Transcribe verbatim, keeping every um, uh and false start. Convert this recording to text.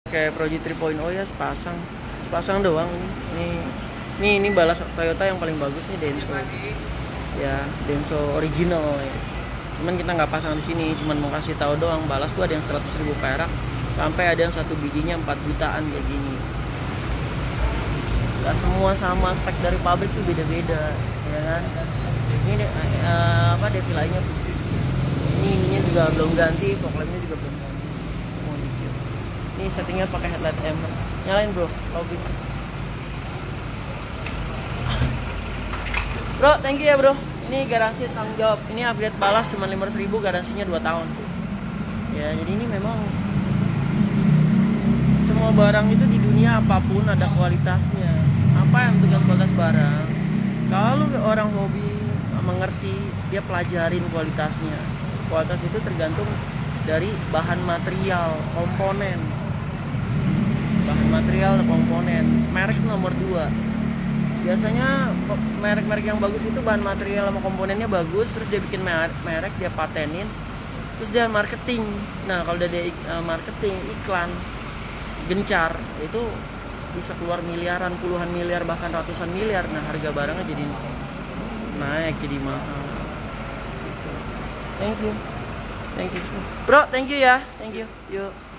Kayak Pro G tiga titik nol ya, sepasang sepasang doang ini. Nih ini balas Toyota yang paling bagus nih, Denso ya, Denso original ya. Cuman kita nggak pasang di sini, cuman mau kasih tahu doang. Balas tuh ada yang seratus ribu perak sampai ada yang satu bijinya empat jutaan kayak gini. Gak semua sama, spek dari pabrik tuh beda-beda ya kan. Ini de, uh, apa defilainya putih. Ini ininya juga belum ganti, fog lampnya juga belum ganti. Oh, ini settingnya pakai headlight M. Nyalain bro, lobby. Bro, thank you ya bro. Ini garansi tanggung jawab. Ini upgrade balas cuma lima ratus ribu, garansinya dua tahun. Ya, jadi ini memang semua barang itu di dunia apapun ada kualitasnya. Apa yang menentukan kualitas barang? Kalau orang hobi mengerti, dia pelajarin kualitasnya. Kualitas itu tergantung dari bahan material, komponen. Bahan material dan komponen. Merek nomor dua. Biasanya merek-merek yang bagus itu bahan material sama komponennya bagus, terus dia bikin merek, dia patenin, terus dia marketing. Nah kalau udah dia marketing, iklan gencar, itu bisa keluar miliaran, puluhan miliar, bahkan ratusan miliar. Nah harga barangnya jadi naik, jadi mahal. Thank you, thank you bro, thank you ya, thank you, yuk.